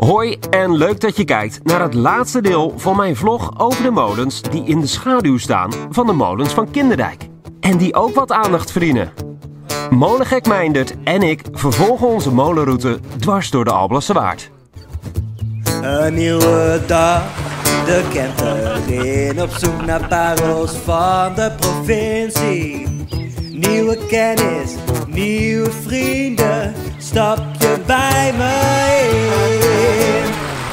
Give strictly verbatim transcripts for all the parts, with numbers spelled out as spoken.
Hoi en leuk dat je kijkt naar het laatste deel van mijn vlog over de molens die in de schaduw staan van de molens van Kinderdijk. En die ook wat aandacht verdienen. Molengek Meindert en ik vervolgen onze molenroute dwars door de Alblasserwaard. Een nieuwe dag, de Kenter in op zoek naar parels van de provincie. Nieuwe kennis, nieuwe vrienden, stap je bij me in.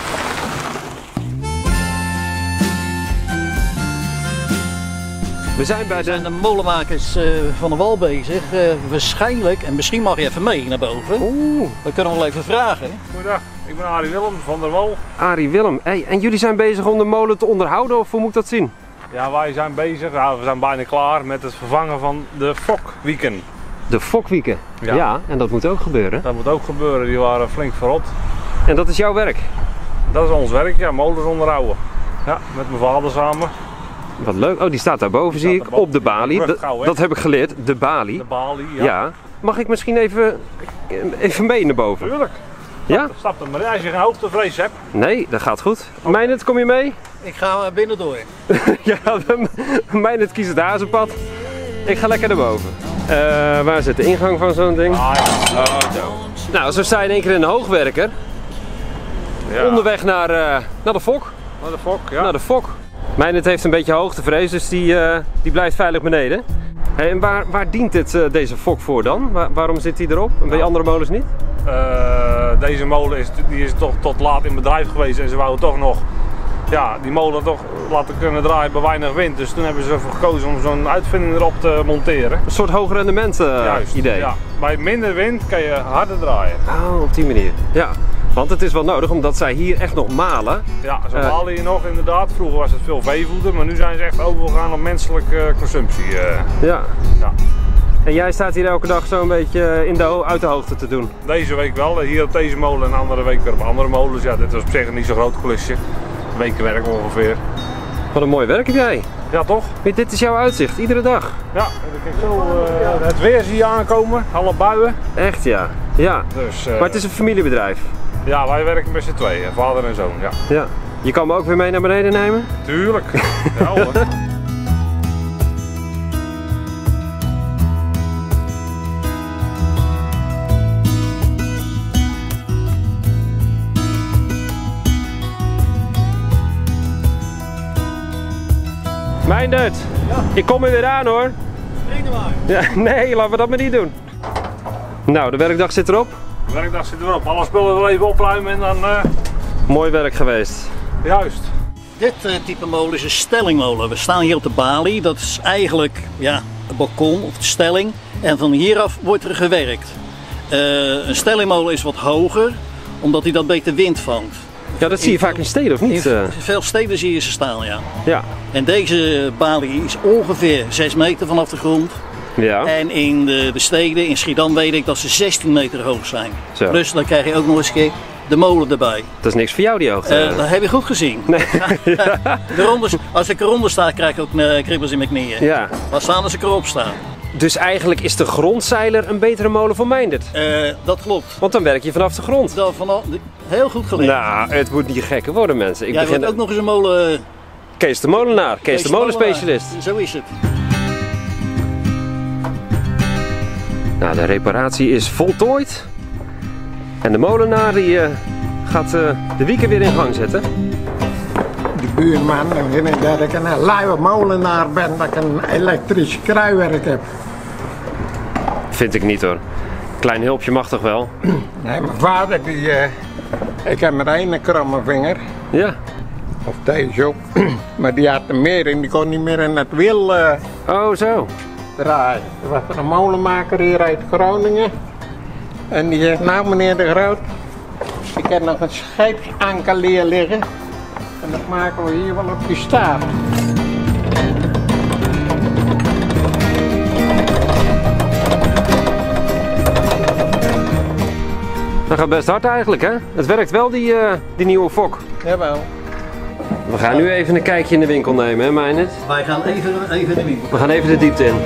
We zijn bij We de... zijn de molenmakers uh, van de wal bezig. Uh, waarschijnlijk, en misschien mag je even mee naar boven. Oeh. We kunnen wel even vragen. Goedendag, ik ben Arie Willem van der Wal. Arie Willem, hey, en jullie zijn bezig om de molen te onderhouden of hoe moet ik dat zien? Ja, wij zijn bezig, nou, we zijn bijna klaar met het vervangen van de fokwieken. De fokwieken. Ja. Ja. En dat moet ook gebeuren. Dat moet ook gebeuren, die waren flink verrot. En dat is jouw werk? Dat is ons werk, ja, molens onderhouden. Ja, met mijn vader samen. Wat leuk. Oh, die staat daarboven, zie ik, daarboven. op de balie. Wordt Dat, gauw, hè? dat heb ik geleerd, de balie. De balie, ja. Ja. Mag ik misschien even, even mee naar boven? Tuurlijk. Ja? Stap er maar, als je geen hoogtevrees hebt. Nee, dat gaat goed. Meindert, kom je mee? Ik ga binnen door. Ja, Meindert kiest het hazenpad. Ik ga lekker naar boven. Uh, waar zit de ingang van zo'n ding? Ah, ja. Oh, zo. Nou, zo sta je in één keer in de hoogwerker. Ja. Onderweg naar, uh, naar de fok. Naar de fok, ja. Naar de fok. Meindert heeft een beetje hoogtevrees, dus die, uh, die blijft veilig beneden. Hey, en waar, waar dient dit, uh, deze fok voor dan? Waar, waarom zit hij erop en bij Nou. andere molens niet? Uh, deze molen is, die is toch tot laat in bedrijf geweest en ze wouden toch nog ja, die molen toch laten kunnen draaien bij weinig wind. Dus toen hebben ze ervoor gekozen om zo'n uitvinding erop te monteren. Een soort hoog rendement uh, Juist, idee. ja. Bij minder wind kan je harder draaien. Oh, op die manier. Ja, want het is wel nodig omdat zij hier echt nog malen. Ja, ze Uh, malen hier nog inderdaad. Vroeger was het veel veevoeder, maar nu zijn ze echt overgegaan op menselijke consumptie. Uh, Ja. ja. En jij staat hier elke dag zo'n beetje in de, ho- uit de hoogte te doen. Deze week wel, hier op deze molen en andere week weer op andere molens. Ja, dit was op zich niet zo'n groot klusje. Een weekwerk ongeveer. Wat een mooi werk heb jij. Ja, toch? Dit is jouw uitzicht, iedere dag. Ja, en dan kijk zo uh, het weer zie je aankomen, alle buien. Echt ja. Ja. Dus, uh, Maar het is een familiebedrijf. ja, wij werken met z'n tweeën, vader en zoon. Ja. Ja. Je kan me ook weer mee naar beneden nemen? Tuurlijk. Ja, hoor. Meindert, Ja. ik kom er weer aan hoor. Spring er maar. Ja, nee, laten we dat maar niet doen. Nou, de werkdag zit erop. De werkdag zit erop, alle spullen wel even opruimen en dan uh, Mooi werk geweest. juist. Dit uh, type molen is een stellingmolen. We staan hier op de balie. Dat is eigenlijk ja, een balkon of de stelling. En van hieraf wordt er gewerkt. Uh, een stellingmolen is wat hoger, omdat hij dat beter wind vangt. Ja, dat zie je vaak in steden of niet? In Uh, veel steden zie je ze staan, ja. ja. En deze balie is ongeveer zes meter vanaf de grond. Ja. En in de, de steden, in Schiedam weet ik dat ze zestien meter hoog zijn. Zo. Plus dan krijg je ook nog eens een keer de molen erbij. Dat is niks voor jou die hoogte. Uh, dat heb je goed gezien. Nee. De rondes, als ik eronder sta, krijg ik ook uh, kribbels in mijn knieën. Ja. Laat staan als ik erop sta. Dus eigenlijk is de grondzeiler een betere molen voor Meindert. Uh, dat klopt. Want dan werk je vanaf de grond. Dat vanaf, heel goed geleerd. Nou, het moet niet gekker worden mensen. Ik Jij begin... wordt ook nog eens een molen... Kees de molenaar, Kees de molenspecialist. Zo is het. Nou, de reparatie is voltooid. En de molenaar die, uh, gaat uh, de wieken weer in gang zetten. De buurman vindt dat ik een luie molenaar ben, dat ik een elektrisch kruiwerk heb. Vind ik niet hoor. Klein hulpje mag toch wel? Nee, mijn vader, die, uh, ik heb maar één kromme vinger, Ja. of deze ook, maar die had er meer en die kon niet meer in het wiel uh, Oh zo. draaien. Er was een molenmaker hier uit Groningen en die zegt, nou meneer de Groot, ik heb nog een scheepsanker leer liggen en dat maken we hier wel op je staat. Dat gaat best hard eigenlijk hè? Het werkt wel die, uh, die nieuwe fok. Jawel. We gaan nu even een kijkje in de winkel nemen hè Meindert? Wij gaan even, even de winkel. We gaan even de diepte in.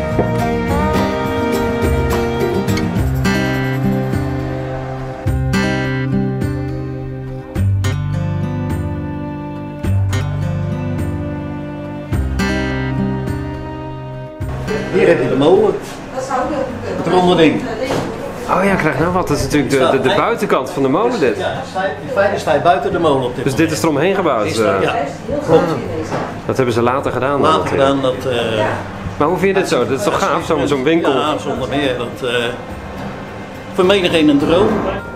ander ding. Oh ja, krijg nou wat. Dat is natuurlijk de, de, de buitenkant van de molen dit. Ja, in feite sta je buiten de molen op dit Dus dit is eromheen gebouwd? is er, uh. ja, klopt. Dat hebben ze later gedaan. Later dan, gedaan dat... Uh, maar hoe vind je dit zo? Dat is toch gaaf, zo'n zo'n winkel? Ja, zonder meer. Dat, uh, voor menigeen een droom.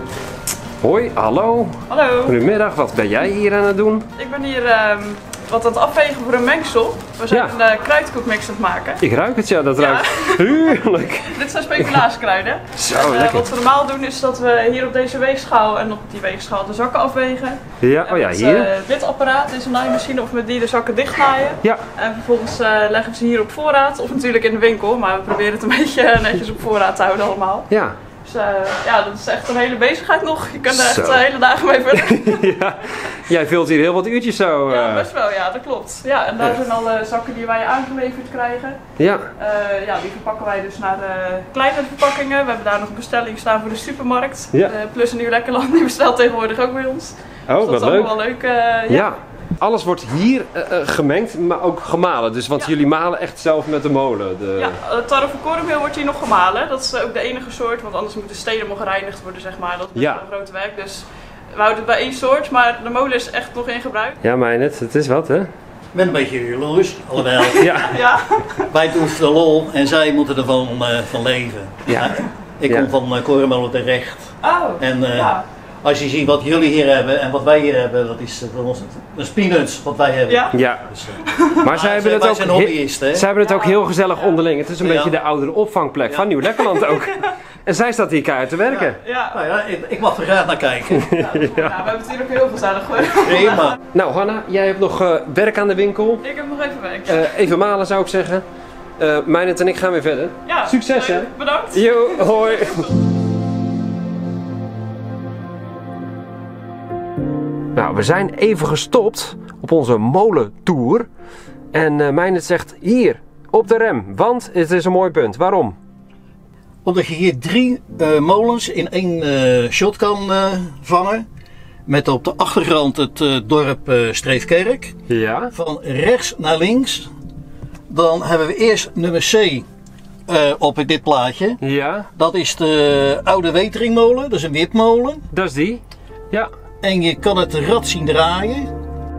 Hoi, hallo. Hallo. Goedemiddag, wat ben jij hier aan het doen? Ik ben hier um, wat aan het afwegen voor een mengsel. We zijn Ja. een uh, kruidkoekmix aan het maken. Ik ruik het, ja, dat Ja. ruikt heerlijk. Dit zijn speculaaskruiden. Zo, En, uh, lekker. wat we normaal doen is dat we hier op deze weegschaal en op die weegschaal de zakken afwegen. Ja, En oh ja, met, hier. uh, dit apparaat is een naaimachine of met die de zakken dichtnaaien. Ja, En vervolgens uh, leggen we ze hier op voorraad, of natuurlijk in de winkel, maar we proberen het een beetje netjes op voorraad te houden allemaal. ja. Dus uh, ja, dat is echt een hele bezigheid nog. Je kunt er echt Zo. uh, hele dagen mee verder. ja. Jij vult hier heel wat uurtjes zo. uh. Ja, best wel, ja, dat klopt. Ja, en daar Echt. zijn alle zakken die wij aangeleverd krijgen. Ja, Uh, ja, die verpakken wij dus naar uh, kleinere verpakkingen. We hebben daar nog een bestelling staan voor de supermarkt. Ja. Uh, plus een Nieuw Lekkerland, die bestelt tegenwoordig ook bij ons. oh, Dus dat wat is leuk. allemaal wel leuk. Uh, ja. Ja. Alles wordt hier uh, uh, gemengd, maar ook gemalen. Dus, want Ja. jullie malen echt zelf met de molen. De... Ja, het tarwe korenmeel wordt hier nog gemalen. Dat is uh, ook de enige soort, want anders moet de steden nog gereinigd worden, zeg maar. Dat is best Ja. wel een groot werk. Dus we houden het bij één soort, maar de molen is echt nog in gebruik. Ja, Meinet, het is wat, hè? Ik ben een beetje jaloers, alhoewel. Ja. Ja, Wij doen het voor de lol en zij moeten ervan uh, van leven. Ja. Ik Ja. kom van uh, Korenmolen terecht. oh, En uh, ja. als je ziet wat jullie hier hebben en wat wij hier hebben, dat is, uh, dat is peanuts wat wij hebben. Ja? Ja. Dus, uh, Maar zij hebben wij het ook, zijn he- hobbyisten, hè? zij hebben het ook Ja. heel gezellig onderling. Het is een Ja. beetje de oudere opvangplek Ja. van Nieuw Lekkerland ook. En zij staat hier keihard te werken. Ja. Nou ja, ik, ik mag er graag naar kijken. Ja, dat is goed. Nou, we hebben het hier ook heel gezellig hoor. Prima. Nou, Hanna, jij hebt nog uh, werk aan de winkel. Ik heb nog even werk. Uh, even malen zou ik zeggen. Uh, Meinet en ik gaan weer verder. Ja, Succes, leuk. hè? Bedankt. Yo, hoi. Nou, we zijn even gestopt op onze molentour. En uh, Meinet zegt, hier, op de rem, want het is een mooi punt. Waarom? Omdat je hier drie uh, molens in één uh, shot kan uh, vangen. Met op de achtergrond het uh, dorp uh, Streefkerk. Ja. Van rechts naar links. Dan hebben we eerst nummer C uh, op dit plaatje. Ja, Dat is de oude Weteringmolen, dat is een wipmolen. dat is die. Ja. En je kan het rad zien draaien.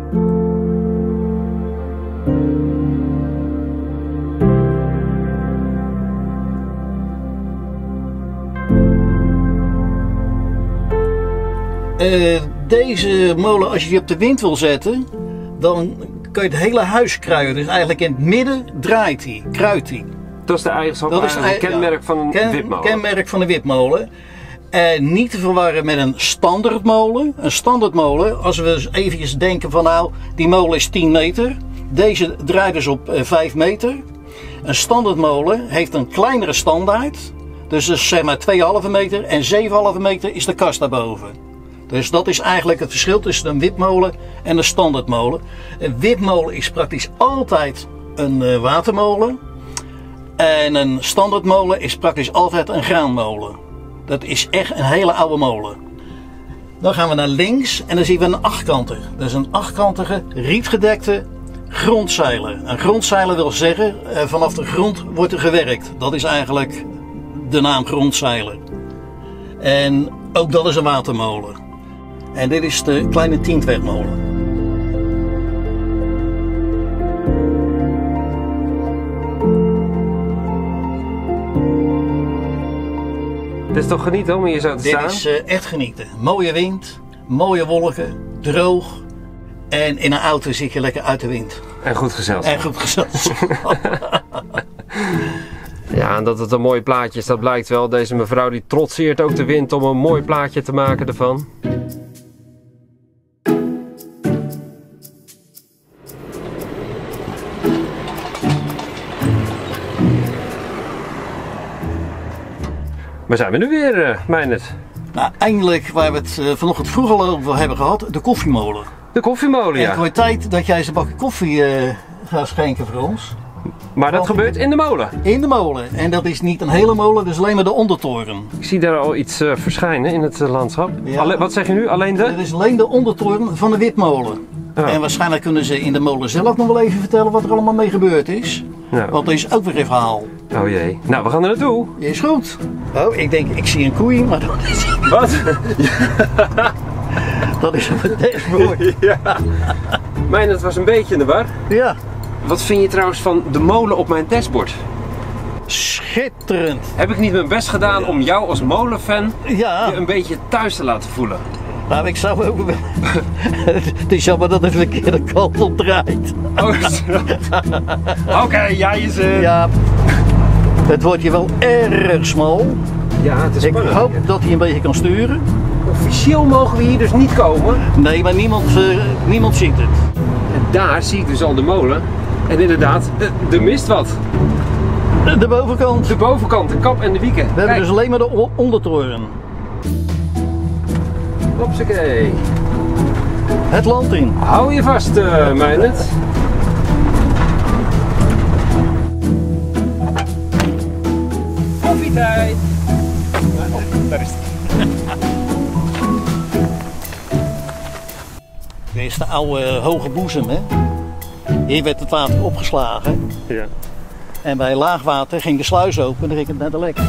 Uh, deze molen, als je die op de wind wil zetten, dan kan je het hele huis kruien. Dus eigenlijk in het midden draait hij, kruidt hij. Dat is de eigenschap, Dat is eigenlijk een ei- kenmerk ja, van een ken- wipmolen. kenmerk van een wipmolen. En niet te verwarren met een standaardmolen. Een standaardmolen, als we eens eventjes denken van nou, die molen is tien meter. Deze draait dus op uh, vijf meter. Een standaardmolen heeft een kleinere standaard. Dus dat is zeg maar twee komma vijf meter en zeven komma vijf meter is de kast daarboven. Dus dat is eigenlijk het verschil tussen een wipmolen en een standaardmolen. Een wipmolen is praktisch altijd een uh, watermolen. En een standaardmolen is praktisch altijd een graanmolen. Dat is echt een hele oude molen. Dan gaan we naar links en dan zien we een achtkanter. Dat is een achtkantige rietgedekte grondzeiler. Een grondzeiler wil zeggen, uh, vanaf de grond wordt er gewerkt. Dat is eigenlijk de naam grondzeiler. En ook dat is een watermolen. En dit is de kleine tientwegmolen. Het is toch genieten om hier zo te Dit staan? is uh, echt genieten. Mooie wind, mooie wolken, droog. En in een auto zit je lekker uit de wind. En goed gezelschap. En goed gezelschap. Ja, en dat het een mooi plaatje is, dat blijkt wel. Deze mevrouw die trotseert ook de wind om een mooi plaatje te maken ervan. Waar zijn we nu weer, uh, Meinet? Nou, eindelijk, waar we het uh, vanochtend vroeg al over hebben gehad, de koffiemolen. De koffiemolen, En ja. het wordt tijd dat jij eens een bakje koffie uh, gaat schenken voor ons. Maar dat gebeurt in de molen. In de molen. En dat is niet een hele molen, dat is alleen maar de ondertoren. Ik zie daar al iets uh, verschijnen in het uh, landschap. Ja. Alle, wat zeg je nu? Alleen de? Dat is alleen de ondertoren van de wipmolen. Oh. En waarschijnlijk kunnen ze in de molen zelf nog wel even vertellen wat er allemaal mee gebeurd is. Ja. Want er is ook weer een verhaal. Oh jee. Nou, we gaan er naartoe. Is goed. Oh, ik denk, ik zie een koei, maar dat is, Wat? dat is op het dashboard. Ja. Mijn, het was een beetje in de war. Ja. Wat vind je trouwens van de molen op mijn dashboard? Schitterend. Heb ik niet mijn best gedaan om jou als molenfan Ja. je een beetje thuis te laten voelen? Nou, ik zou ook wel. Het is jammer dat het de verkeerde kant op draait. Oh, Oké, okay, jij is... Uh... Ja. Het wordt hier wel erg smal. Ja, het is Ik spannend. hoop dat hij een beetje kan sturen. Officieel mogen we hier dus niet komen. Nee, maar niemand, uh, niemand ziet het. En daar zie ik dus al de molen. En inderdaad, uh, er mist wat. De bovenkant. De bovenkant, de kap en de wieken. We hebben dus alleen maar de o- ondertoren. Hopsakee. Het land in. Hou je vast, uh, Meijnert. Koffietijd. Oh, daar is het. Dit is de oude hoge boezem, hè. Hier werd het water opgeslagen. Ja. En bij laagwater ging de sluis open en dan ging het naar de lek.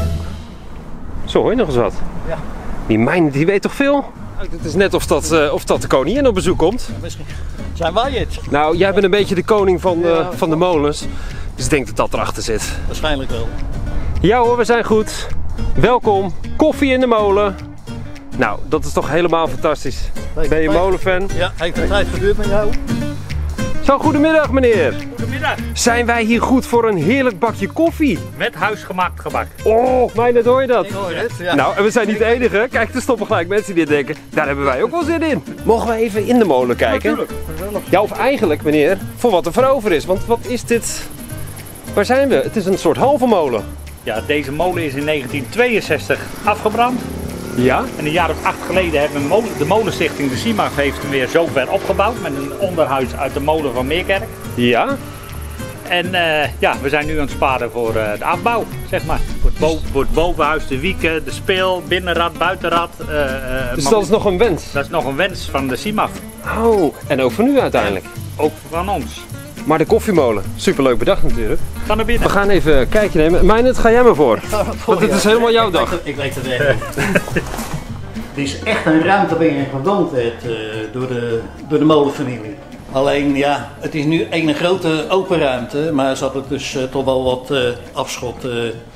Zo, hoor je nog eens wat? Ja. Die Meijnert, die weet toch veel? Het is net of dat, uh, of dat de koningin op bezoek komt. Misschien zijn wij het. Nou, jij bent een beetje de koning van, uh, Ja. van de molens. Dus ik denk dat dat erachter zit. Waarschijnlijk wel. Ja hoor, we zijn goed. Welkom. Koffie in de molen. Nou, dat is toch helemaal fantastisch. Ben je molenfan? Ja, heeft de tijd geduurd met jou? Zo, goedemiddag meneer. Goedemiddag, Zijn wij hier goed voor een heerlijk bakje koffie? met huisgemaakt gebak. Oh, Meijnert, hoor je dat? Ik hoor het. Ja. Nou, en we zijn niet de enige. Kijk, er stoppen gelijk mensen die dit denken. Daar hebben wij ook wel zin in. Mogen we even in de molen kijken? Ja, of eigenlijk, meneer, voor wat er voor over is. Want wat is dit? Waar zijn we? Het is een soort halve molen. Ja, deze molen is in negentien tweeënzestig afgebrand. Ja? En een jaar of acht geleden hebben we molen, de molenstichting de CIMAG heeft hem weer zover opgebouwd met een onderhuis uit de molen van Meerkerk. Ja? En uh, ja, we zijn nu aan het sparen voor uh, de afbouw, zeg maar. Voor het, bo voor het bovenhuis, de wieken, de speel, binnenrad, buitenrad. Uh, uh, Dus maar dat is nog een wens? dat is nog een wens van de CIMAG. Oh, en ook voor u uiteindelijk. Ook van ons. Maar de koffiemolen, superleuk bedacht natuurlijk. Ga naar binnen. We gaan even een kijkje nemen. Meijnert, ga jij maar voor. Want het is helemaal jouw dag. Ik weet het echt niet. Dit is echt een ruimte waar je gewoond hebt uh, door, de, door de molenfamilie. Alleen ja, het is nu een grote open ruimte, maar ze hadden dus uh, toch wel wat uh, afschot, uh,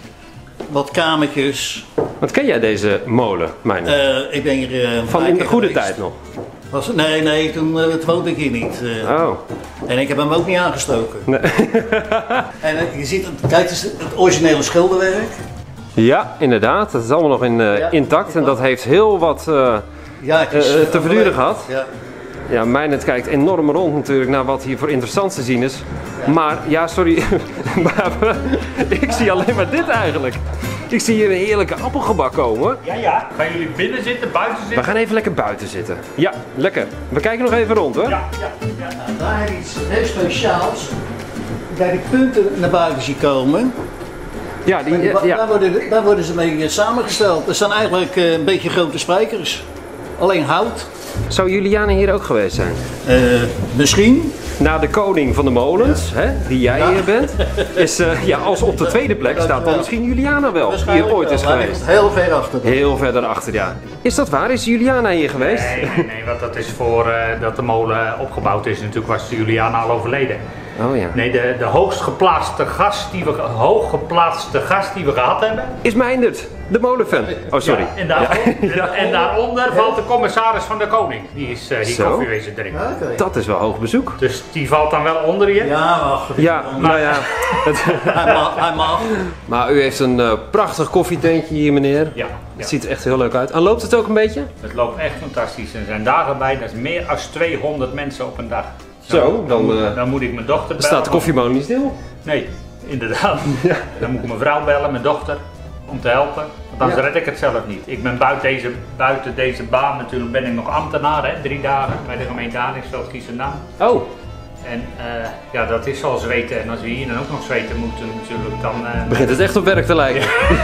wat kamertjes. Wat ken jij deze molen, Meijnert? Uh, ik ben hier uh, Van in de goede tijd nog? Was, nee, nee, toen uh, woonde ik hier niet. Uh, Oh. En ik heb hem ook niet aangestoken. Nee. En uh, je ziet, het, kijk, het is het originele schilderwerk. Ja, inderdaad. Dat is allemaal nog in, uh, Ja, intact. En dat heeft heel wat uh, Ja, het is, uh, uh, te verduren gehad. Ja. Ja, Meijnert kijkt enorm rond natuurlijk naar wat hier voor interessants te zien is. Maar ja, sorry. maar ik zie alleen maar dit eigenlijk. Ik zie hier een heerlijke appelgebak komen. Ja, ja. Gaan jullie binnen zitten, buiten We zitten? gaan even lekker buiten zitten. Ja, lekker. We kijken nog even rond, hoor. Ja, ja, ja. Nou, daar heb je iets heel speciaals. Daar die punten naar buiten zien komen. Ja, die, ja, Daar, ja. worden, daar worden ze mee uh, samengesteld. Dat zijn eigenlijk uh, een beetje grote spijkers. Alleen hout. Zou Juliana hier ook geweest zijn? Uh, misschien. Na de koning van de molens, hè, die jij Ja. hier bent, is uh, ja, als op de tweede plek staat dan misschien Juliana wel, die hier ooit is wel. Hij geweest. ligt heel ver achter. dan. Heel verder achter, ja. Is dat waar? Is Juliana hier geweest? Nee, nee, nee, want dat is voor uh, dat de molen opgebouwd is. Natuurlijk was Juliana al overleden. Oh ja. Nee, de, de hoogst geplaatste gast die we, hoog geplaatste gast die we gehad hebben. Is Meijnert, de molenfan. Oh, sorry. Ja, en, daar, en, en daaronder valt de commissaris van de koning. Die is uh, hier Zo. koffiewezen drinken. Ja, oké. Dat is wel hoog bezoek. Dus die valt dan wel onder je. Ja, wacht. Ja, nou ja. Het- Hij mag. Hij mag. maar u heeft een uh, prachtig koffietentje hier, meneer. Ja, ja. Het ziet er echt heel leuk uit. En loopt het ook een beetje? Het loopt echt fantastisch. Er zijn dagen bij, dat is meer dan tweehonderd mensen op een dag. Zo, dan, moet, uh, dan moet ik mijn dochter bellen. staat de koffiemolen niet stil. Nee, inderdaad. Dan moet ik mijn vrouw bellen, mijn dochter, om te helpen. Want anders Ja. red ik het zelf niet. Ik ben buiten deze, buiten deze baan natuurlijk, ben ik nog ambtenaar, hè, drie dagen bij de gemeente Aardingsveld, Giessendam. Oh, En uh, ja, dat is al zweten. En als we hier dan ook nog zweten moeten natuurlijk, dan... Uh, begint het echt op werk te lijken.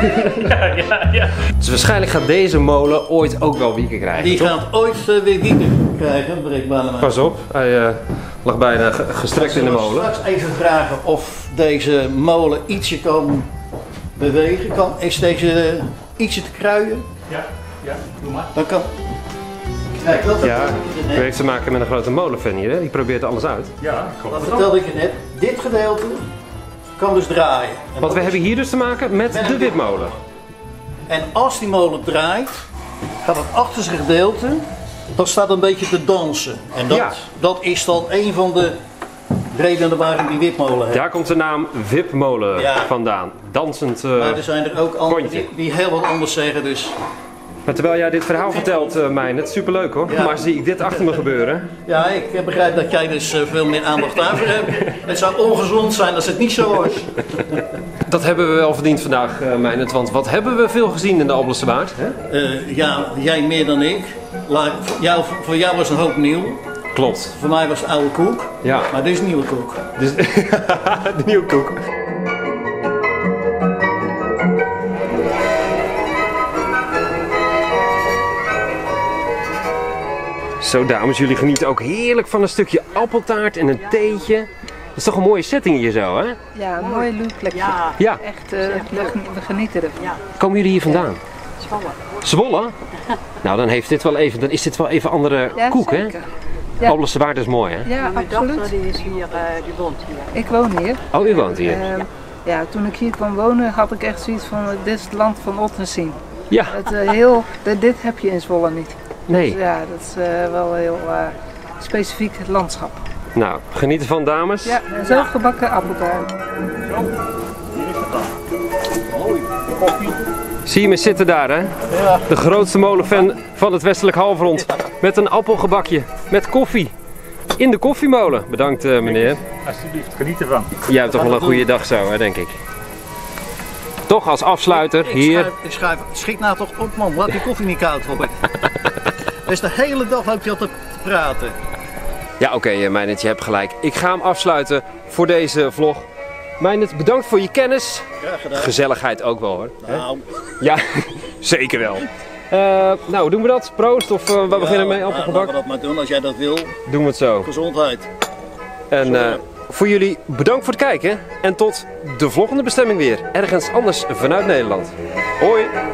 ja, ja, ja. Dus waarschijnlijk gaat deze molen ooit ook wel wieken krijgen. Die toch? gaat ooit uh, weer wieken krijgen, Brik Ballema. Pas op, hij uh, lag bijna ge- gestrekt in de Zullen we molen. straks even vragen of deze molen ietsje kan bewegen kan, is deze ietsje te kruien. Ja, ja, doe maar. Dan kan... Kijk, dat Ja, vertelde ik je het net. heeft te maken met een grote molenfan hier, hè? Die probeert alles uit. Ja, klopt. Dat vertelde ik je net. Dit gedeelte kan dus draaien. En Want dat we is- hebben hier dus te maken met Met de een wipmolen. En als die molen draait, gaat het achterste gedeelte, dat staat een beetje te dansen. En dat, Ja. dat is dan een van de redenen waarom die wipmolen heeft. Daar komt de naam wipmolen Ja. vandaan. Dansend. eh, Maar er zijn er ook anderen Kontje. die, die heel wat anders zeggen. Dus Maar terwijl jij dit verhaal vertelt, uh, Mijn, het is superleuk hoor. Ja. Maar zie ik dit achter me gebeuren. ja, ik begrijp dat jij dus eh, veel meer aandacht daarvoor hebt. Het zou ongezond zijn als het niet zo was. Dat hebben we wel verdiend vandaag, uh, Mijn. Want wat hebben we veel gezien in de Alblasse Waard? Hè? Eh, ja, jij meer dan ik. Laat, jou, voor jou was een hoop nieuw. Klopt. Voor mij was het oude koek. Ja. Maar dit is nieuwe koek. Dus, de nieuwe koek. Zo dames, jullie genieten ook heerlijk van een stukje appeltaart en een theetje. Dat is toch een mooie setting hier zo, hè? Ja, een mooi leuk plekje. Ja, Ja. Echt, eh, we, we genieten ervan. Komen jullie hier vandaan? Zwolle. Zwolle? Nou, dan, heeft dit wel even, dan is dit wel even andere Ja, koek, hè? zeker. Ja. Alblasse Waard is mooi, hè? Ja, Mijn absoluut. dochter die is hier, eh, die woont hier. Ik woon hier. Oh, u woont hier? Ehm, ja, toen ik hier kwam wonen had ik echt zoiets van, eh, dit is het land van Ottensen. Ja, Het, eh, heel, dit, dit heb je in Zwolle niet. nee. Dus ja, dat is eh, wel heel eh, specifiek het landschap. Nou, geniet ervan, dames. Ja, en zo gebakken appeltaart. Zie je me zitten daar, hè? Ja. De grootste molenfan van het westelijk halfrond. Met een appelgebakje, met koffie. In de koffiemolen. Bedankt, eh, meneer. Alsjeblieft, geniet ervan. Jij hebt toch wel een goede dag zo, hè, denk ik. Toch als afsluiter, Ik hier. schrijf, ik schrijf, schiet nou toch op man, laat die koffie niet koud worden. Dus de hele dag loop je al te praten. Ja, oké, okay, Meinert, je hebt gelijk. Ik ga hem afsluiten voor deze vlog. Meinert, bedankt voor je kennis. Graag gedaan. Gezelligheid ook wel, hoor. Nou, Ja, zeker wel. Uh, nou, doen we dat? Proost? Of uh, we beginnen mee ja, appelgebak? laten we dat maar doen als jij dat wil. Doen we het zo. Gezondheid. En uh, voor jullie bedankt voor het kijken. En tot de volgende bestemming weer. Ergens anders vanuit Nederland. Hoi!